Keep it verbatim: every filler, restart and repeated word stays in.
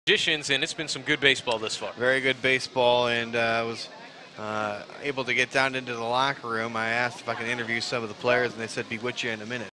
Conditions, and it's been some good baseball this far. Very good baseball, and uh, was uh, able to get down into the locker room. I asked if I could interview some of the players, and they said, be with you in a minute.